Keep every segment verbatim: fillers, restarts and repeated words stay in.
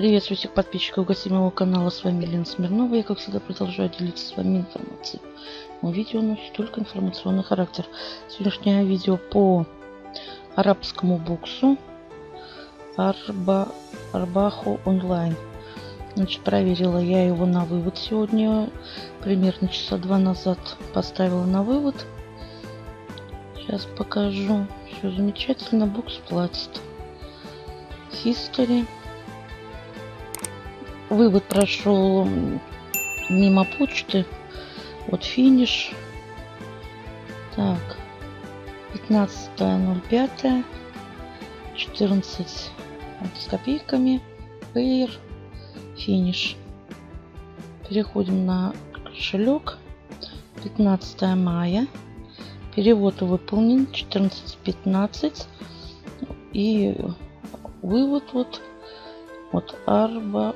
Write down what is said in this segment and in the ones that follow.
Приветствую всех подписчиков и гостей моего канала. С вами Елена Смирнова. Я, как всегда, продолжаю делиться с вами информацией. Мое видео носит только информационный характер. Сегодняшнее видео по арабскому боксу Арба... Арбаху онлайн. Значит, проверила я его на вывод сегодня. Примерно часа два назад поставила на вывод. Сейчас покажу. Все замечательно. Бокс платит. History. Вывод прошел мимо почты. Вот финиш. Так. пятнадцатое ноль пятое. четырнадцать с копейками. Пейер. Финиш. Переходим на кошелек. пятнадцатое мая. Перевод выполнен. четырнадцать пятнадцать. И вывод вот. Вот Арба.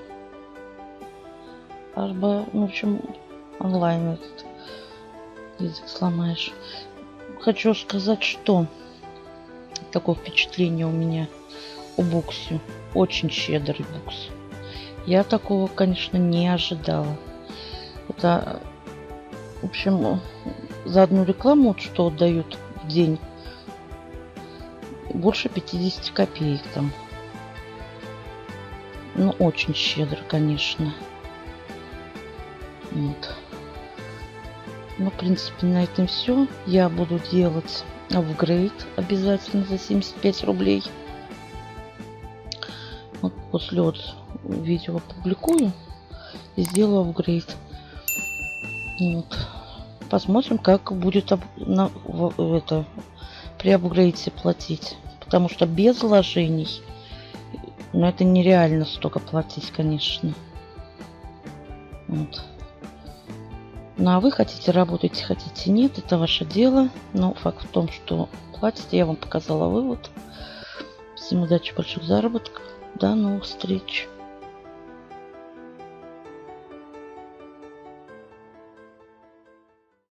Арба, ну, в общем, онлайн этот язык сломаешь. Хочу сказать, что такое впечатление у меня о боксе. Очень щедрый бокс. Я такого, конечно, не ожидала. Это, в общем, за одну рекламу, вот что дают в день, больше пятидесяти копеек там. Ну, очень щедро, конечно. Вот. Ну, в принципе, на этом все. Я буду делать апгрейд обязательно за семьдесят пять рублей. Вот после вот видео опубликую и сделаю апгрейд. Вот. Посмотрим, как будет об, на, в, это, при апгрейде платить. Потому что без вложений, но это нереально столько платить, конечно. Вот. Ну, а вы хотите работать, хотите нет, это ваше дело. Но факт в том, что платите, я вам показала вывод. Всем удачи, больших заработков. До новых встреч.